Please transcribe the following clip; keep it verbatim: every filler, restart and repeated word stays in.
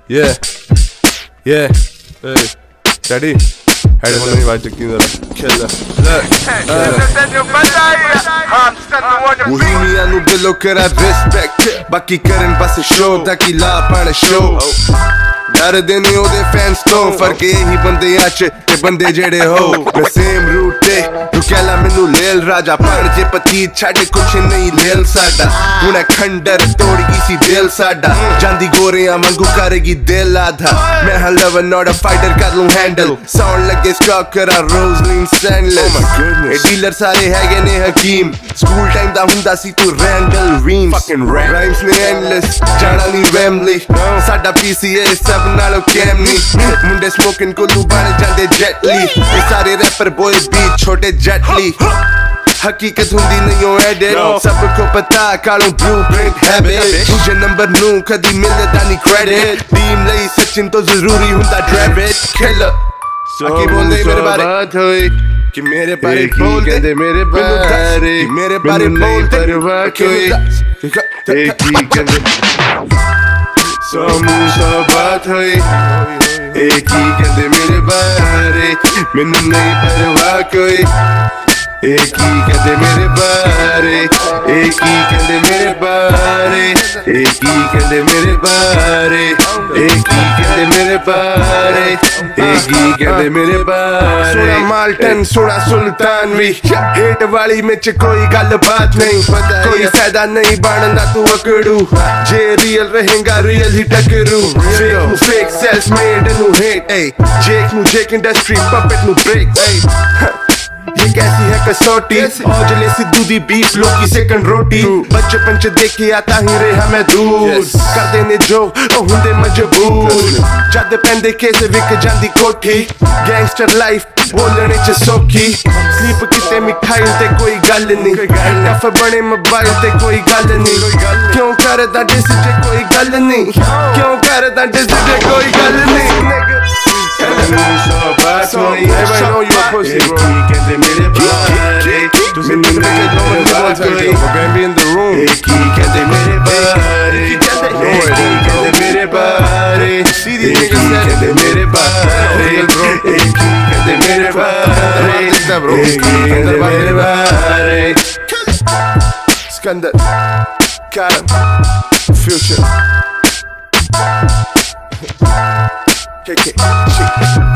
Yeah, yeah, hey, ready? Headphone नहीं बात चुकी जरा खेल मुहिमिया नु दिलो करा respect बाकी करन बस show ताकि ला पाने show डर देने ओदे fans तो फर्क यही बंदे आच ते बंदे जेड़े हो मैं same route ते तू कहला मैनू लेल राजा पर जे पति छड़ कुछ नहीं लेल साडा हुणे खंडर तोड़ गई सी दिल साडा जांदी गोरियां वांगू करेगी दिल आधा मैं हां लवर नॉट अ फाइटर कर लूं हैंडल साउंड लगे स्टॉक करा रोजलिन सैंडलेस ए डीलर सारे हैगे ने हकीम स्कूल टाइम दा हुंदा सी तू रैंडल रीम्स फकिंग राइम्स ने एंडलेस जाना नी वैमली साडा पीसीए सब नालों कैमनी मुंडे स्मोकिंग कुल्लू बन जांदे जेटली ये सारे रैपर बॉय बीट छोटे जेटली हकीकत हुंदी नहीं हो एडिट सबको पता कालों ब्लूप्रिंट हैबिट मुझे नंबर नू कदी मिलदा नहीं क्रेडिट टीम लई सचिन तो जरूरी हुंदा ड्राइविट खेल आके बोल दे मेरे बारे कि मेरे बारे बोल दे मेरे बारे मेरे बारे बोल दे परवाह कोई एक ही कहते समूसा बात है एक ही कहते मेरे बारे मैनू नहीं परवाह कोई एक ही कहते मेरे बारे एक ही कहते मेरे बारे एक ही कहते मेरे बारे एक ही कहते मेरे बारे एक ही कहते मेरे बारे सोना माल्टन सोना सुल्तान भी हेट वाली में च कोई गल बात नहीं कोई फायदा नहीं बनदा तू अकड़ू जे रियल रहेगा रियल ही टकरू फेक फेक सेल्स मेड नु हेट जेक नु जेक इंडस्ट्री पपेट नु ब्रेक ये कैसी है कसौटी औजले सिद्धू दी बीफ लोकी सेकंड रोटी बचपन च देखे आता ही रहा मैं दूर कर देने जो ओ हुंदे मजबूर जद पैंदे केस विक जांदी कोठी गैंगस्टर लाइफ बोलने च सौखी स्लीप किते मिठाई ते कोई गल नहीं टफ बने मोबाइल ते कोई गल नहीं क्यों करदा डिस ते कोई गल नहीं क्यों करदा डिस ते कोई गल नहीं Everybody know you a pussy, bro. मेरे बारे तू सिंधी में के दो बंदे बोल सकते हो baby in the room एक ही कहते मेरे बारे एक ही कहते मेरे बारे सीधी कहते मेरे बारे एक ही कहते मेरे बारे एक ही कहते मेरे बारे Skandar Karam Future K K